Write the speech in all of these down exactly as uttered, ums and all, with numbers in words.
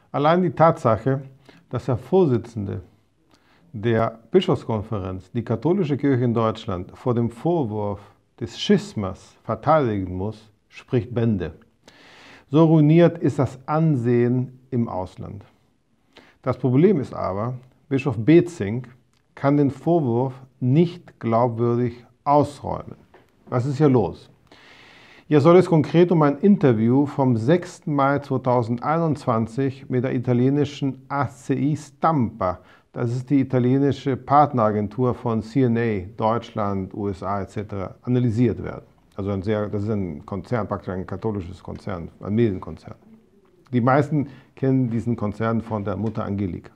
Allein die Tatsache, dass der Vorsitzende der Bischofskonferenz die katholische Kirche in Deutschland vor dem Vorwurf des Schismas verteidigen muss, spricht Bände. So ruiniert ist das Ansehen im Ausland. Das Problem ist aber, Bischof Betzing kann den Vorwurf nicht glaubwürdig ausräumen. Was ist hier los? Hier soll es konkret um ein Interview vom sechsten Mai zweitausendeinundzwanzig mit der italienischen A C I Stampa, das ist die italienische Partneragentur von C N A, Deutschland, U S A et cetera, analysiert werden. Also ein sehr, das ist ein Konzern, praktisch ein katholisches Konzern, ein Medienkonzern. Die meisten kennen diesen Konzern von der Mutter Angelika.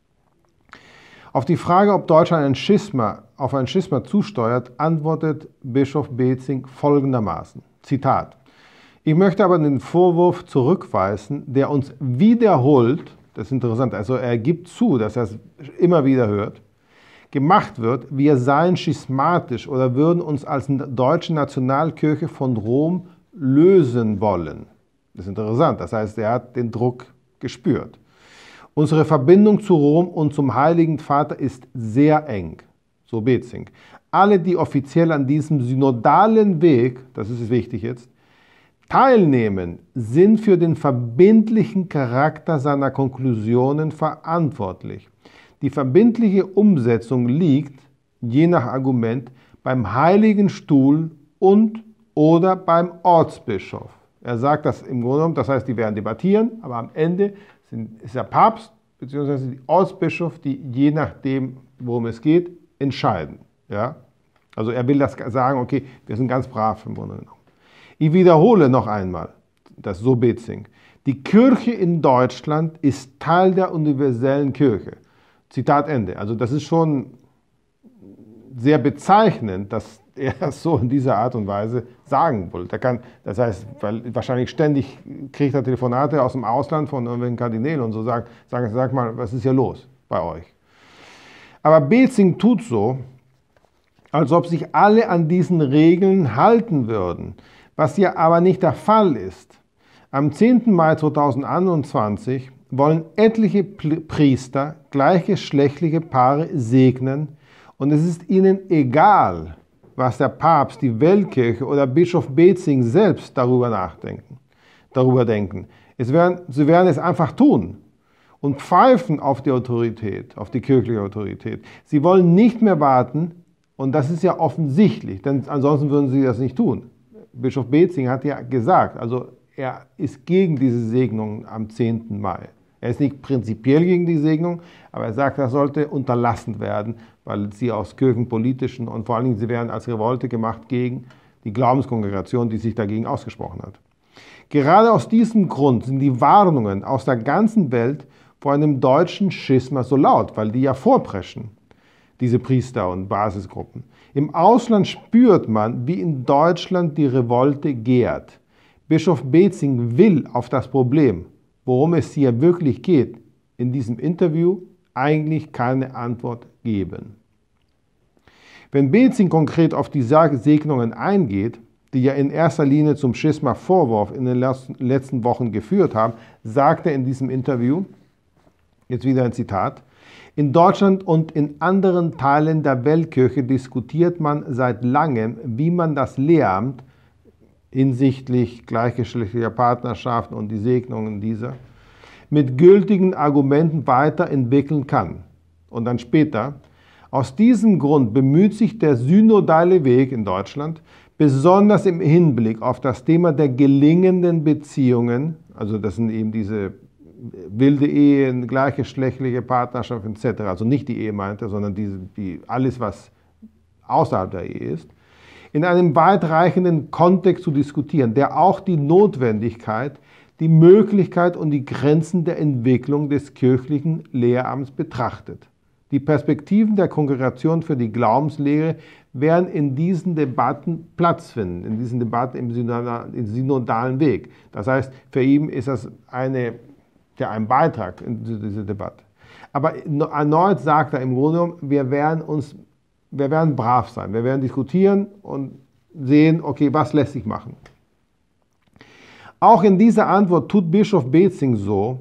Auf die Frage, ob Deutschland ein Schisma, auf ein Schisma zusteuert, antwortet Bischof Betzing folgendermaßen, Zitat: Ich möchte aber den Vorwurf zurückweisen, der uns wiederholt, das ist interessant, also er gibt zu, dass er es immer wieder hört, gemacht wird, wir seien schismatisch oder würden uns als deutsche Nationalkirche von Rom lösen wollen. Das ist interessant, das heißt, er hat den Druck gespürt. Unsere Verbindung zu Rom und zum Heiligen Vater ist sehr eng, so Betzing. Alle, die offiziell an diesem synodalen Weg, das ist wichtig jetzt, teilnehmen, sind für den verbindlichen Charakter seiner Konklusionen verantwortlich. Die verbindliche Umsetzung liegt, je nach Argument, beim Heiligen Stuhl und oder beim Ortsbischof. Er sagt das im Grunde genommen, das heißt, die werden debattieren, aber am Ende sind, ist der Papst bzw. die Ortsbischof, die je nachdem, worum es geht, entscheiden. Ja? Also er will das sagen, okay, wir sind ganz brav im Grunde genommen. Ich wiederhole noch einmal, das so Betzing. Die Kirche in Deutschland ist Teil der universellen Kirche. Zitat Ende. Also das ist schon sehr bezeichnend, dass er das so in dieser Art und Weise sagen wollte. Er kann, das heißt, weil wahrscheinlich ständig kriegt er Telefonate aus dem Ausland von irgendwelchen Kardinälen und so, sagen, sagen, sag mal, was ist hier los bei euch? Aber Betzing tut so, als ob sich alle an diesen Regeln halten würden, was ja aber nicht der Fall ist. Am zehnten Mai zweitausendeinundzwanzig wollen etliche Priester gleichgeschlechtliche Paare segnen und es ist ihnen egal, was der Papst, die Weltkirche oder Bischof Betzing selbst darüber nachdenken, darüber denken. Es werden, sie werden es einfach tun und pfeifen auf die Autorität, auf die kirchliche Autorität. Sie wollen nicht mehr warten und das ist ja offensichtlich, denn ansonsten würden sie das nicht tun. Bischof Betzing hat ja gesagt, also er ist gegen diese Segnung am zehnten Mai. Er ist nicht prinzipiell gegen die Segnung, aber er sagt, das sollte unterlassen werden, weil sie aus kirchenpolitischen und vor allen Dingen sie werden als Revolte gemacht gegen die Glaubenskongregation, die sich dagegen ausgesprochen hat. Gerade aus diesem Grund sind die Warnungen aus der ganzen Welt vor einem deutschen Schisma so laut, weil die ja vorpreschen, diese Priester und Basisgruppen. Im Ausland spürt man, wie in Deutschland die Revolte gärt. Bischof Betzing will auf das Problem, worum es hier wirklich geht, in diesem Interview eigentlich keine Antwort geben. Wenn Betzing konkret auf die Segnungen eingeht, die ja in erster Linie zum Schisma-Vorwurf in den letzten Wochen geführt haben, sagt er in diesem Interview, jetzt wieder ein Zitat, in Deutschland und in anderen Teilen der Weltkirche diskutiert man seit langem, wie man das Lehramt hinsichtlich gleichgeschlechtlicher Partnerschaften und die Segnungen dieser, mit gültigen Argumenten weiterentwickeln kann. Und dann später, aus diesem Grund bemüht sich der synodale Weg in Deutschland, besonders im Hinblick auf das Thema der gelingenden Beziehungen, also das sind eben diese wilde Ehen, gleichgeschlechtliche Partnerschaften et cetera, also nicht die Ehe meinte, sondern diese, die, alles, was außerhalb der Ehe ist, in einem weitreichenden Kontext zu diskutieren, der auch die Notwendigkeit, die Möglichkeit und die Grenzen der Entwicklung des kirchlichen Lehramts betrachtet. Die Perspektiven der Kongregation für die Glaubenslehre werden in diesen Debatten Platz finden, in diesen Debatten im synodalen Weg. Das heißt, für ihn ist das eine, ja, ein Beitrag in diese Debatte. Aber erneut sagt er im Grunde genommen, wir werden uns Wir werden brav sein, wir werden diskutieren und sehen, okay, was lässt sich machen. Auch in dieser Antwort tut Bischof Betzing so,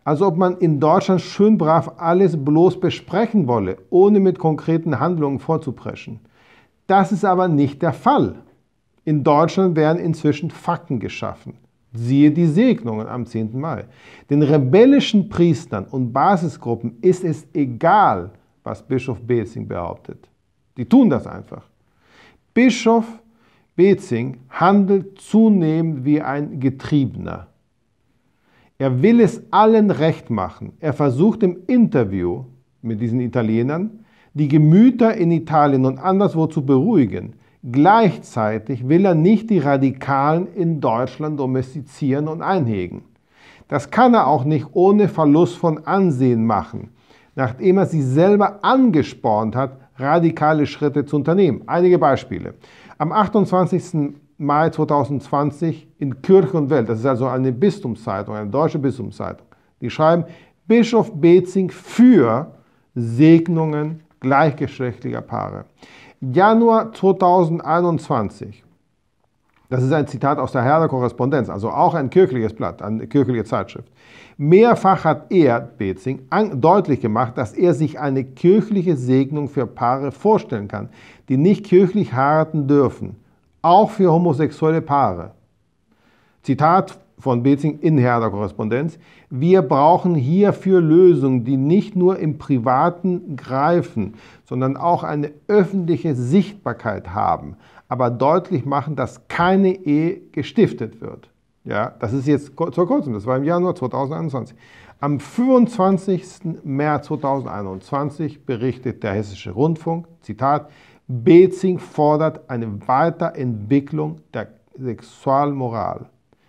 Als ob man in Deutschland schön brav alles bloß besprechen wolle, ohne mit konkreten Handlungen vorzupreschen. Das ist aber nicht der Fall. In Deutschland werden inzwischen Fakten geschaffen. Siehe die Segnungen am zehnten Mai. Den rebellischen Priestern und Basisgruppen ist es egal, was Bischof Betzing behauptet. Die tun das einfach. Bischof Betzing handelt zunehmend wie ein Getriebener. Er will es allen recht machen. Er versucht im Interview mit diesen Italienern, die Gemüter in Italien und anderswo zu beruhigen. Gleichzeitig will er nicht die Radikalen in Deutschland domestizieren und einhegen. Das kann er auch nicht ohne Verlust von Ansehen machen, nachdem er sie selber angespornt hat, radikale Schritte zu unternehmen. Einige Beispiele. Am achtundzwanzigsten Mai zweitausendzwanzig in Kirche und Welt, das ist also eine Bistumszeitung, eine deutsche Bistumszeitung, die schreiben, Bischof Betzing für Segnungen gleichgeschlechtlicher Paare. Januar zweitausendeinundzwanzig, das ist ein Zitat aus der Herder Korrespondenz, also auch ein kirchliches Blatt, eine kirchliche Zeitschrift. Mehrfach hat er, Betzing, deutlich gemacht, dass er sich eine kirchliche Segnung für Paare vorstellen kann, die nicht kirchlich heiraten dürfen, auch für homosexuelle Paare. Zitat von Betzing in Herder Korrespondenz: Wir brauchen hierfür Lösungen, die nicht nur im Privaten greifen, sondern auch eine öffentliche Sichtbarkeit haben, aber deutlich machen, dass keine Ehe gestiftet wird. Ja, das ist jetzt vor kurzem, das war im Januar zweitausendeinundzwanzig. Am fünfundzwanzigsten März zweitausendeinundzwanzig berichtet der Hessische Rundfunk, Zitat, Betzing fordert eine Weiterentwicklung der Sexualmoral.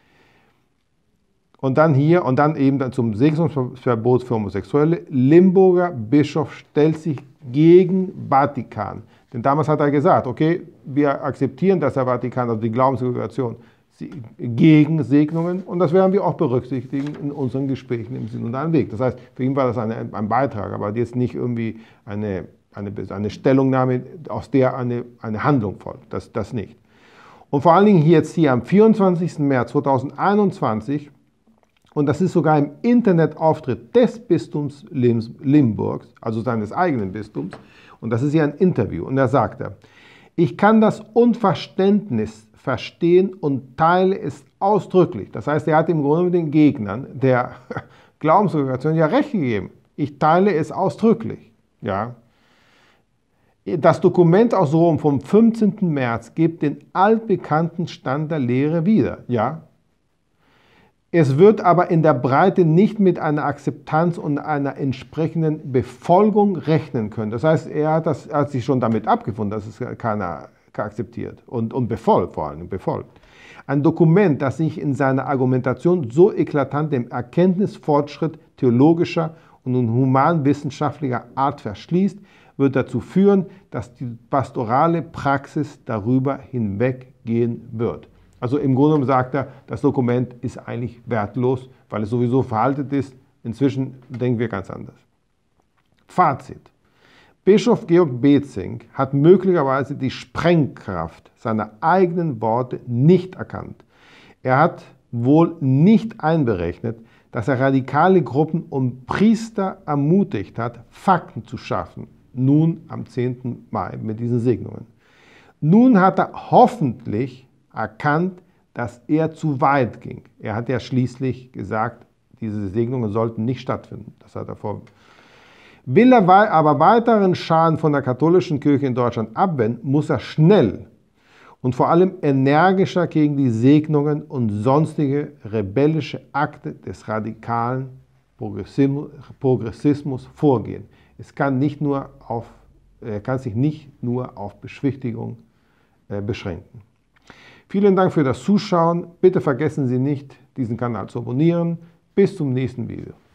Und dann hier, und dann eben zum Segnungsverbot für Homosexuelle, Limburger Bischof stellt sich gegen Vatikan. Denn damals hat er gesagt, okay, wir akzeptieren, dass der Vatikan, also die Glaubenssituation, gegen Segnungen, und das werden wir auch berücksichtigen in unseren Gesprächen im Sinn und einen Weg. Das heißt, für ihn war das eine, ein Beitrag, aber jetzt nicht irgendwie eine, eine, eine Stellungnahme, aus der eine, eine Handlung folgt. Das, das nicht. Und vor allen Dingen jetzt hier am vierundzwanzigsten März zweitausendeinundzwanzig, und das ist sogar im Internetauftritt des Bistums Limburgs, also seines eigenen Bistums, und das ist hier ein Interview, und da sagt er, ich kann das Unverständnis verstehen und teile es ausdrücklich. Das heißt, er hat im Grunde mit den Gegnern der Glaubensregulation ja recht gegeben. Ich teile es ausdrücklich. Ja. Das Dokument aus Rom vom fünfzehnten März gibt den altbekannten Stand der Lehre wieder. Ja. Es wird aber in der Breite nicht mit einer Akzeptanz und einer entsprechenden Befolgung rechnen können. Das heißt, er hat, das, er hat sich schon damit abgefunden, dass es keiner akzeptiert und, und befolgt, vor allem befolgt. Ein Dokument, das sich in seiner Argumentation so eklatant dem Erkenntnisfortschritt theologischer und humanwissenschaftlicher Art verschließt, wird dazu führen, dass die pastorale Praxis darüber hinweggehen wird. Also im Grunde genommen sagt er, das Dokument ist eigentlich wertlos, weil es sowieso veraltet ist. Inzwischen denken wir ganz anders. Fazit. Bischof Georg Betzing hat möglicherweise die Sprengkraft seiner eigenen Worte nicht erkannt. Er hat wohl nicht einberechnet, dass er radikale Gruppen und Priester ermutigt hat, Fakten zu schaffen, nun am zehnten Mai mit diesen Segnungen. Nun hat er hoffentlich erkannt, dass er zu weit ging. Er hat ja schließlich gesagt, diese Segnungen sollten nicht stattfinden. Das hat er vor. Will er aber weiteren Schaden von der katholischen Kirche in Deutschland abwenden, muss er schnell und vor allem energischer gegen die Segnungen und sonstige rebellische Akte des radikalen Progressismus vorgehen. Es kann, nicht nur auf, er kann sich nicht nur auf Beschwichtigung äh, beschränken. Vielen Dank für das Zuschauen. Bitte vergessen Sie nicht, diesen Kanal zu abonnieren. Bis zum nächsten Video.